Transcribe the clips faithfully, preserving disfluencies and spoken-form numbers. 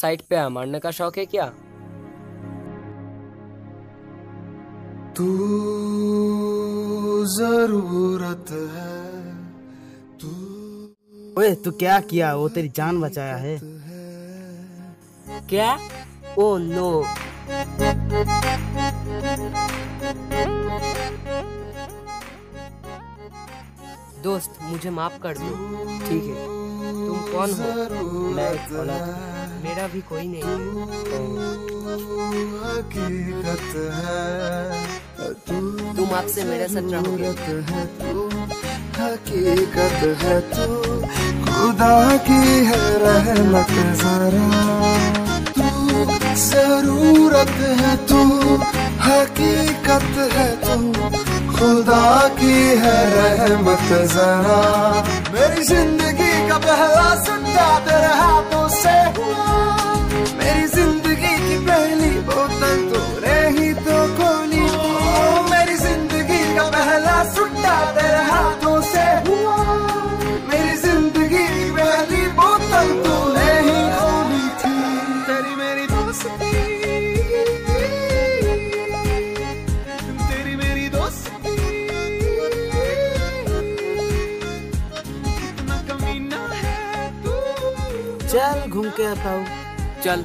Side पे मारने का शौक है क्या? तू जरूरत है तू। ओए तू क्या किया? वो तेरी जान बचाया है। क्या? Oh no. दोस्त मुझे माफ कर दो। ठीक है। तुम कौन हो? मैं एक औलाद हूँ। मेरा भी कोई नहीं है। हकीकत है तू। तुम आपसे मेरे साथ रहोगे? हकीकत है तू, खुदा की है रहमत जरा। तू जरूरत है तू, हकीकत है तू, खुदा की है रहमत जरा। मेरी जिंदगी का पहला सट्टा तेरे हाथों से हुआ। मेरी जिंदगी की पहली बोतल तूने ही तो खोली। मेरी जिंदगी का पहला सट्टा तेरे हाथों से हुआ। मेरी जिंदगी की पहली बोतल तूने ही खोली थी। तेरी मेरी दोस्ती, तेरी मेरी दोस्ती, कितना कमीना है तू। चल घूम के आता हूँ। चल।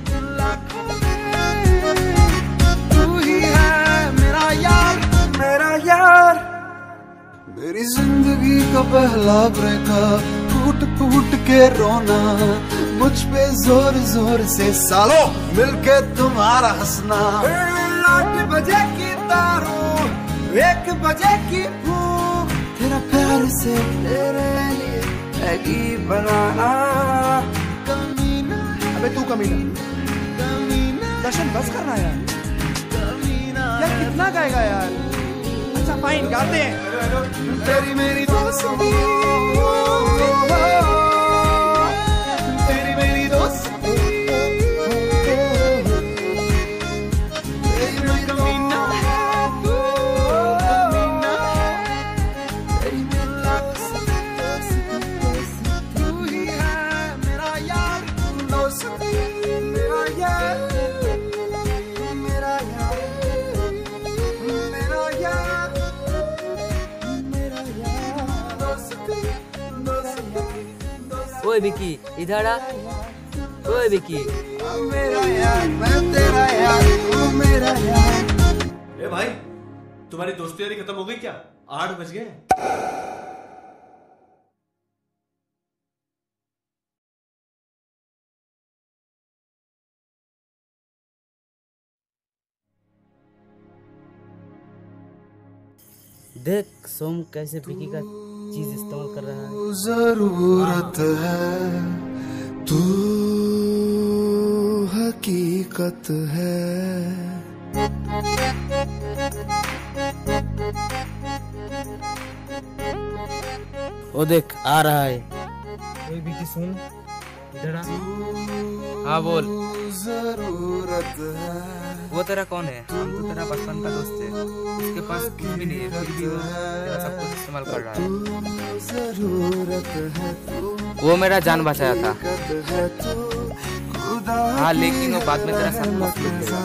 तू ही है मेरा यार, मेरा यार। मेरी जिंदगी का पहला ब्रेकअप, फूट फूट के रोना, मुझ पे जोर जोर से सालों मिलके तुम्हारा हंसना। आठ बजे की तारों, एक बजे की भूख, तेरा प्यार से तेरे लिए मैगी बनाना। कमीना, अबे तू कमीना, कमीना। दर्शन बस करना यार, कमीना। यार कितना गाएगा यार? अच्छा फाइन गाते हैं। तेरी मेरी दोस्ती, तेरी मेरी दोस्ती, तेरी मेरी कमीना है तू, कमीना है। तेरी मेरी दोस्ती, तू ही है मेरा यार, दोस्ती मेरा यार, मेरा यार, मेरा यार, मेरा यार, दोस्ती, दोस्ती। ओए विकी इधर आ। ओए विकी। मेरा यार, मैं तेरा यार, तू मेरा यार। ए भाई, तुम्हारी दोस्ती यारी खत्म हो गई क्या? आठ बज गए। देख सोम कैसे विकी का चीज इस्तेमाल कर रहा है। जरूरत है तू, हकीकत है। वो देख आ रहा है। ओए विकी सुन, इधर आ। हाँ बोल। जरूरत है वो तेरा कौन है? हम तो तेरा बचपन का दोस्त है। उसके पास कुछ भी नहीं है, फिर भी वो तेरा सब कुछ इस्तेमाल कर रहा है। जरूरत है तू, वो मेरा जान बचाया था। है तू, खुदा हाँ लेकिन वो बाद में तेरा सब कुछ लूट लेगा।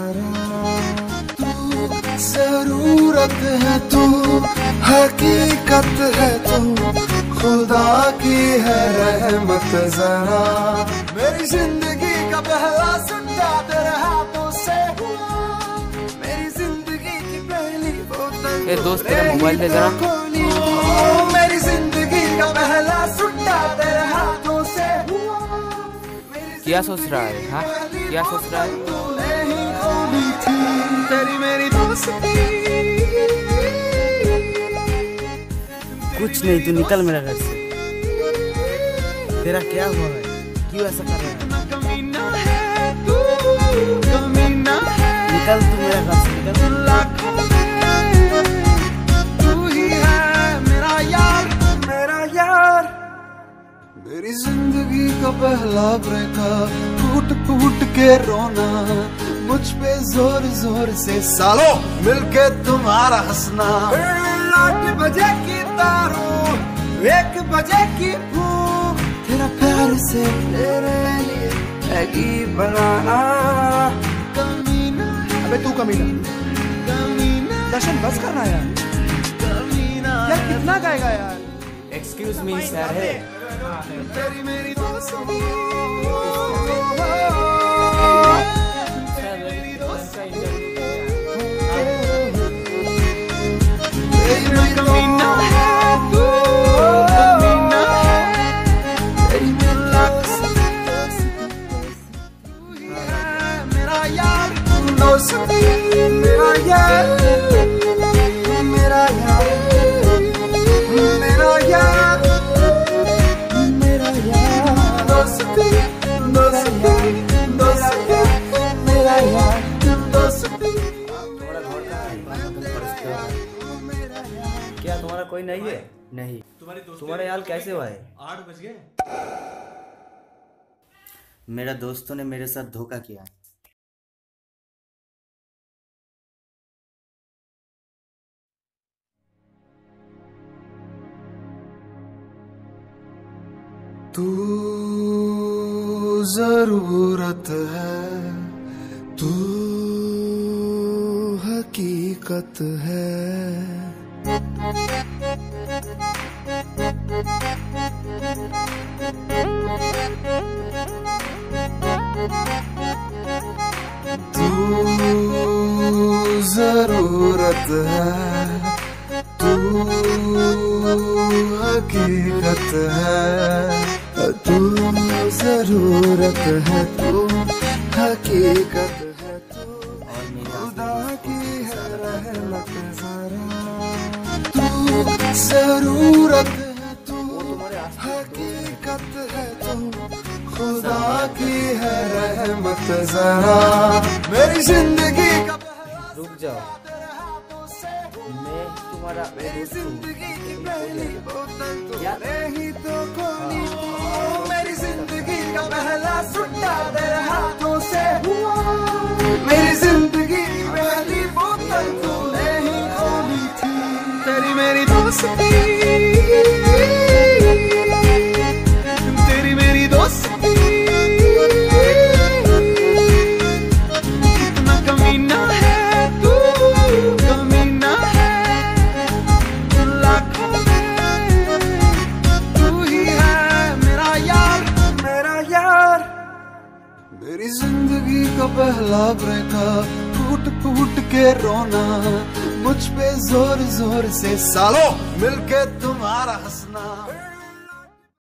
जरूरत है तू, हकीकत है तू, खुदा की है रहमत जरा। मेरी जिंदगी का पहला सट्टा तेरे हाथों से हुआ। मेरी जिंदगी की पहली बोतल ए दोस्त तेरा मोबाइल दे जरा। मेरी जिंदगी का पहला सट्टा तेरे हाथों से हुआ। क्या सोच रहा है? हाँ क्या सोच रहा है? तेरी मेरी दोस्ती, कुछ नहीं, तू निकल मेरे घर से। तेरा क्या हुआ है? क्यों ऐसा कर रहा है? कमीना है तू, कमीना है। निकल तू मेरे घर से, निकल। लाखों में तू ही है मेरा यार, मेरा यार। मेरी जिंदगी का पहला ब्रेकअप, फूट फूट के रोना, मुझ पे जोर जोर से सालों मिलके तुम्हारा हंसना। आठ बजे की तारों, एक बजे की भूख, तेरा प्यार से तेरे लिए मैगी बनाना कमीना। अबे तू कमीना, कमीना दर्शन बस करना यार, कमीना यार कितना गाएगा यार। एक्सक्यूज मी सर है तेरी मेरी दोस्ती कमीना है तू, कमीना है तेरी मेरी दोस्ती, मेरा यार दोस्ती, मेरा यार, मेरा यार, मेरा यार, मेरा यार दोस्ती, दोस्ती, दोस्ती, मेरा यार दोस्ती। क्या तुम्हारा कोई नहीं है? नहीं। तुम्हारी दोस्ती तुम्हारे हाल कैसे हुआ है? आठ बज गए। मेरा दोस्तों ने मेरे साथ धोखा किया। तू जरूरत है, तू हकीकत है। तू जरूरत है, तू हकीकत है। तू जरूरत है, तू हकीकत है, तू खुदा की है रहमत जरा। तू जरूरत है, तू हकीकत है, तू खुदा की है रहमत जरा। मेरी जिंदगी का रुक जाओ, मैं तुम्हारा मेरी जिंदगी की पहली बोतल तो क्या? नहीं तो कोई। मेरी जिंदगी का पहला सुट्टा तेरे हाथों से हुआ। मेरी जिंदगी की पहली बोतल तो नहीं खोली थी। तेरी मेरी दोस्ती, तेरी मेरी दोस्ती कितना कमीना है तू, कमीना है लाखों में तू ही है मेरा यार, मेरा यार। मेरी जिंदगी का पहला ब्रेकअप, फूट फूट के रोना, मुझ पे जोर जोर से सालों मिलके तुम्हारा हंसना।